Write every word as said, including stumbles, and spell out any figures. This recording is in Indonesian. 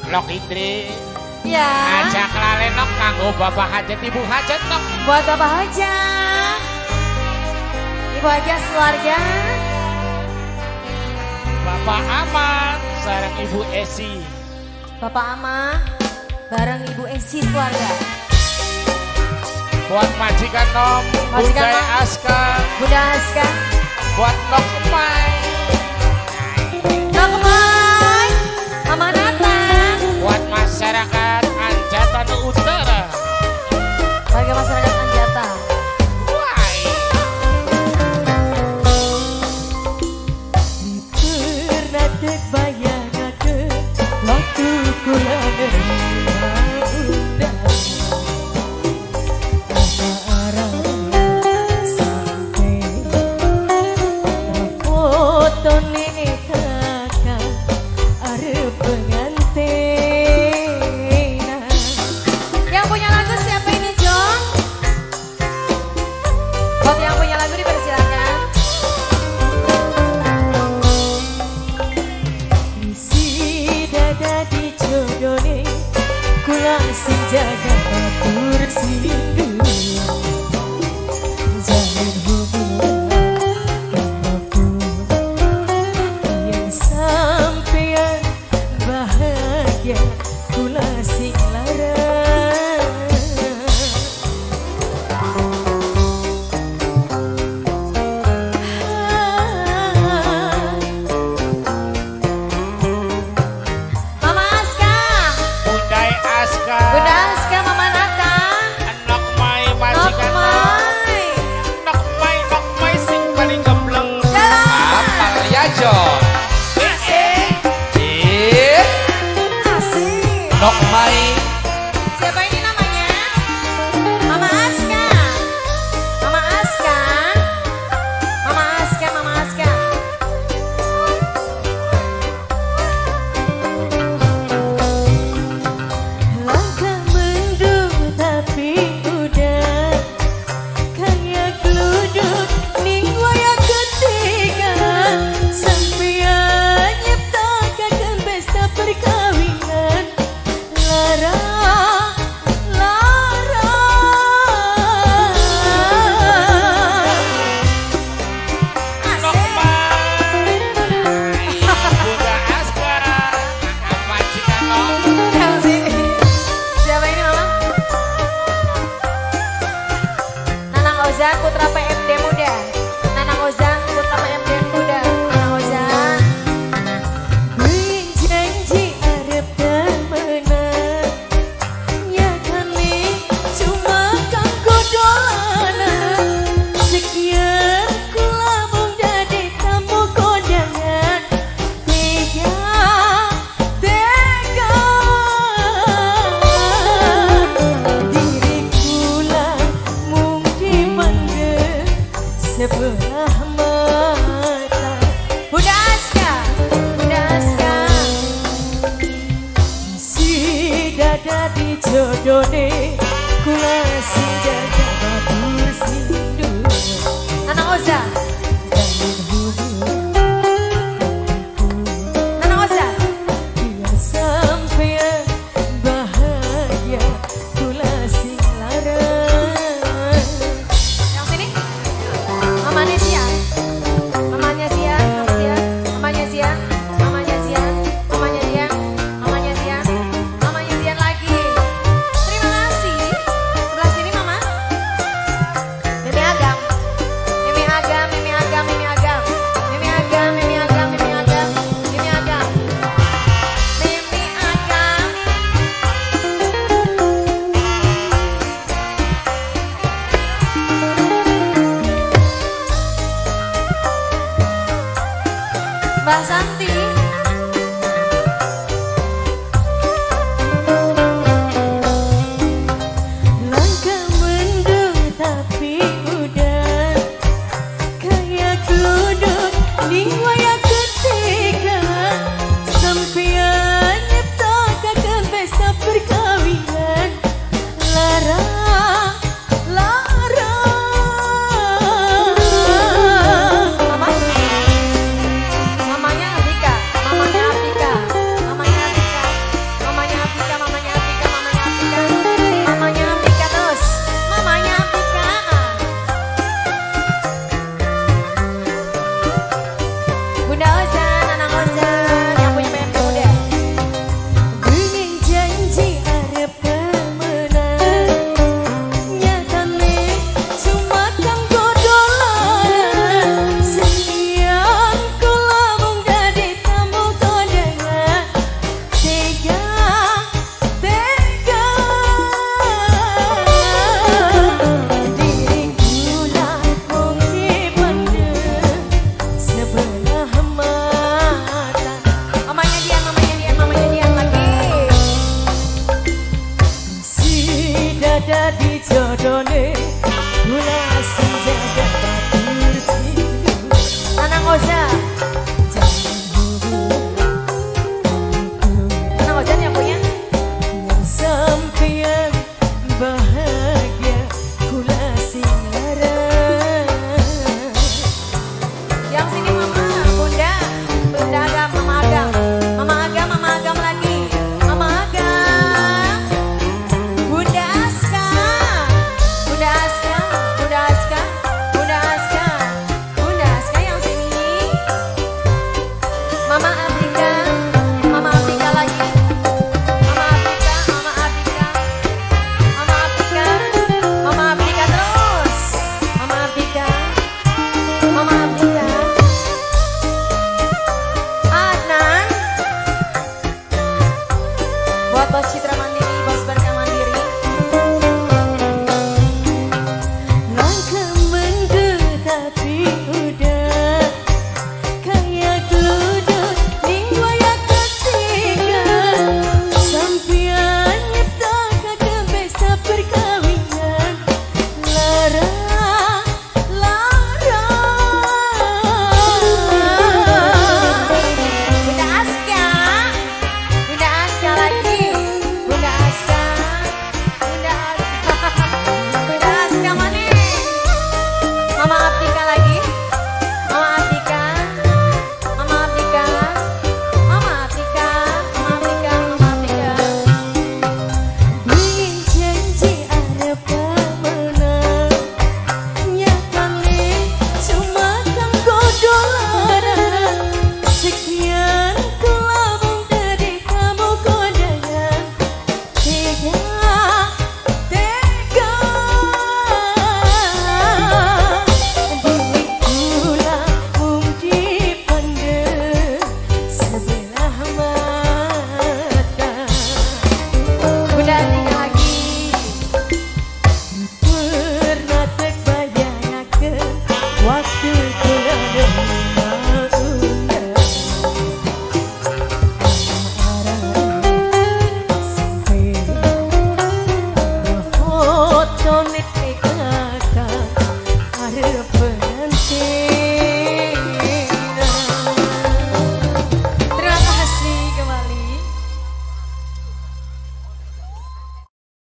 Lok Indri. Ya. Ajak lalenok kanggo bapak hajat ibu hajat nok. Buat bapak hajat, ibu hajat keluarga. Bapak Aman sareng ibu Esi. Bapak Ama bareng ibu Esi keluarga. Buat majikan Nom, Majikan Bunda Nom. Aska. Bunda Aska. Buat Nok Emai. Nok Emai, Mama datang. Buat masyarakat Anjatan Utara. Warga masyarakat Anjatan. Wai. Pernah dek bayangan dek waktu kula nerima undang. Arah sampai foto nih kakak arep pengantin. Yang punya lagu siapa ini Jong? Buat yang punya lagu dipersilakan. Isi dada di jodone kula sing jaga batur sindu. Jangan hubungan aku yang sampean bahagia kula sing larang. Mama Aska, Bunda Aska. Bunda Aska, Mama Nata, Nok Mai Nok majikan Nom. Mai. Nok Mai, Nok Mai sing paling gembleng. Jalan. Apal ya Jo. Eh eh. Eh. Asik. Nok Mai. Siapa ini namanya? Mama Aska. Mama Aska. Mama Aska, Mama Aska. Langkah mendung tapi udah kayak geluduk ning wayah ketiga. Sampeyan nyiptakan pesta perkawinan. Lara, Lara. Nok Mai. Bunda Aska. Kakak majikan Nom. Yang sini. Siapa ini Mama? Nanang Ozan putra P M D muda. Nanang Ozan putra P M D muda. Nanang Ozan. Beliin janji arep temenan. Ya kali cuma kanggo dolanan. Sekian kula mung dadi tamu kondangan. Tega, tega. Diri kula mung dimandeng sebelah mata. Bunda Aska, Bunda Aska. Si dada di jodone kula sing jaga batur sindu. Nanang Oza. Nanang Oza. Biar sampean bahagia kula sing larang. Yang sini. Mamanya Sian. Mamanya Sian, mamanya Sian, mamanya Sian, mamanya Sian, mamanya Sian, mamanya Sian lagi. Terima kasih. Sebelah sini Mama. Mimi Agam. Mimi Agam, Mimi Agam, Mimi Agam. Mimi Agam, Mimi Agam, Mimi Agam. Mimi Agam. Mimi Agam. Mbak Santi.